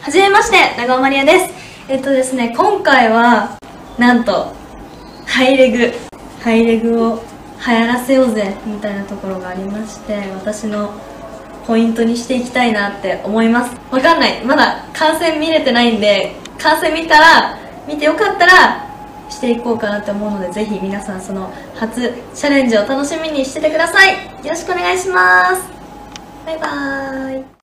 はじめまして、長尾まりえです。ですね、今回は、なんと、ハイレグを流行らせようぜ、みたいなところがありまして、私のポイントにしていきたいなって思います。わかんない。まだ観戦見れてないんで、観戦見てよかったら、していこうかなって思うので、ぜひ皆さんその初チャレンジを楽しみにしててください。よろしくお願いします。バイバーイ。